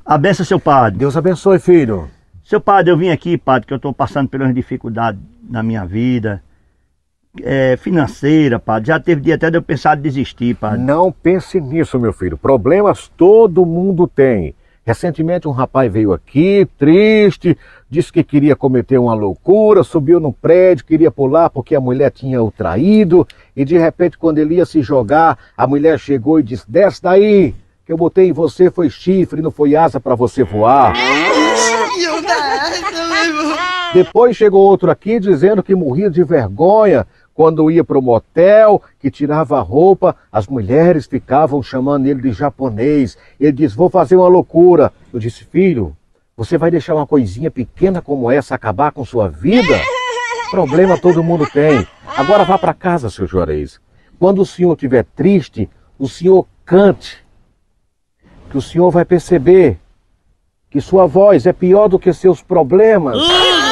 A benção, seu padre. Deus abençoe, filho. Seu padre, eu vim aqui, padre, que eu estou passando por umas dificuldades na minha vida. Financeira, padre. Já teve dia até de eu pensar em desistir, padre. Não pense nisso, meu filho. Problemas todo mundo tem. Recentemente um rapaz veio aqui, triste, disse que queria cometer uma loucura, subiu no prédio, queria pular porque a mulher tinha o traído, e de repente quando ele ia se jogar, a mulher chegou e disse: desce daí, que eu botei em você foi chifre, não foi asa para você voar. Depois chegou outro aqui dizendo que morria de vergonha quando ia para o motel, que tirava a roupa, as mulheres ficavam chamando ele de japonês. Ele disse: vou fazer uma loucura. Eu disse: filho, você vai deixar uma coisinha pequena como essa acabar com sua vida? Problema todo mundo tem. Agora vá para casa, seu Juarez. Quando o senhor estiver triste, o senhor cante, que o senhor vai perceber que sua voz é pior do que seus problemas.